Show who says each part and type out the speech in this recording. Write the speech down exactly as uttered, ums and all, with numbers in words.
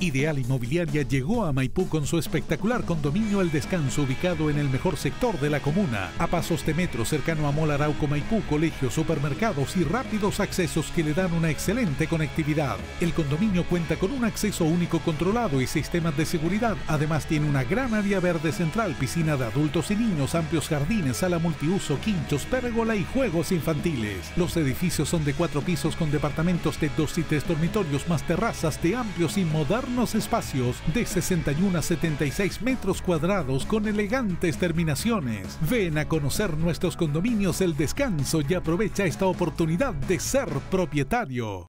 Speaker 1: Ideal Inmobiliaria llegó a Maipú con su espectacular condominio El Descanso, ubicado en el mejor sector de la comuna, a pasos de metro, cercano a Mall Arauco Maipú, colegios, supermercados y rápidos accesos que le dan una excelente conectividad. El condominio cuenta con un acceso único controlado y sistemas de seguridad. Además tiene una gran área verde central, piscina de adultos y niños, amplios jardines, sala multiuso, quinchos, pérgola y juegos infantiles. Los edificios son de cuatro pisos con departamentos de dos y tres dormitorios más terrazas de amplios y modernos espacios de sesenta y uno a setenta y seis metros cuadrados con elegantes terminaciones. Ven a conocer nuestros condominios El Descanso y aprovecha esta oportunidad de ser propietario.